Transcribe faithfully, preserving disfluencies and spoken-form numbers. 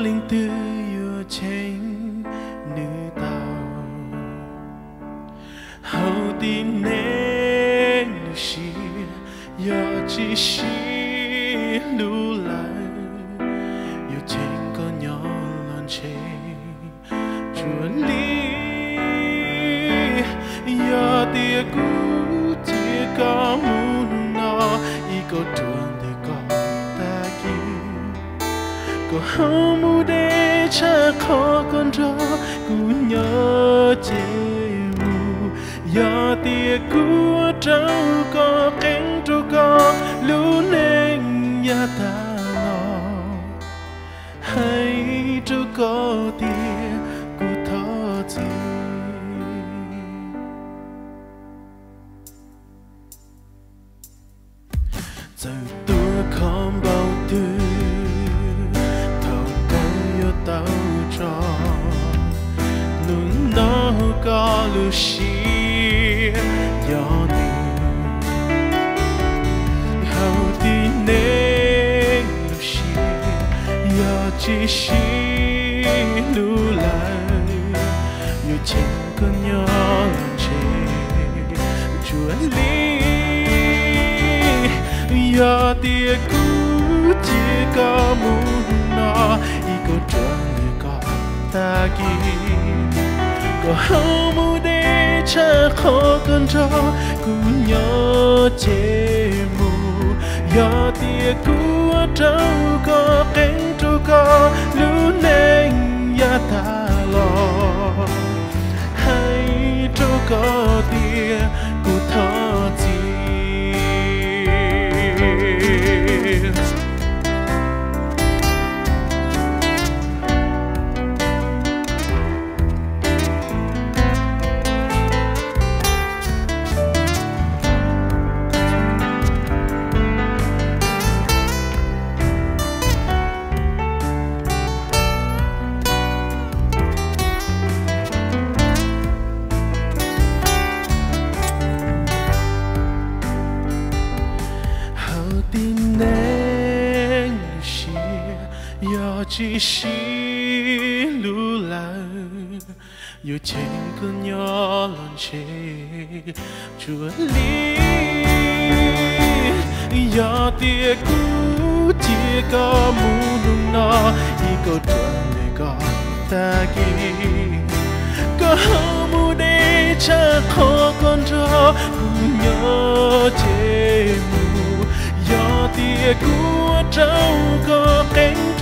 linh tư yêu tranh nữ tàu hậu tin nên xì yêu chỉ xì lù lại yêu tranh có nhỏ lon chế chúa lý yêu tia cũ tia có muốn nó ý có trường để có ta kia có hao mu để cha khó con cho cũ nhớ chế mù yêu tia cũ trâu có cánh trâu có lũ nên nhà ta lo hay trâu có tia cũ thọ gì giờ tôi không bao tư thầu cây yêu tao cho luôn nó có lưu xí gió đường hầu tin nên lưu xí gió chỉ xí lưu lại yêu chẳng có nhỏ làm chế chúa lý yêu tia cũ chỉ có muốn nó ý có trường để có ta kia có hao mu để cha khó con cho cũ nhớ chế mù yêu tia cũ trâu có cánh trâu có lũ nên ya ta lo hay trâu có tia cũ thọ gì yêu chỉ xí lù lại yêu tranh con nhỏ lon chế chúa lý yêu tia cũ tia có muốn nó ý có trường để có ta kia có hao mu để cha khó con cho cùng nhớ chế mù yêu tia cũ trâu có cánh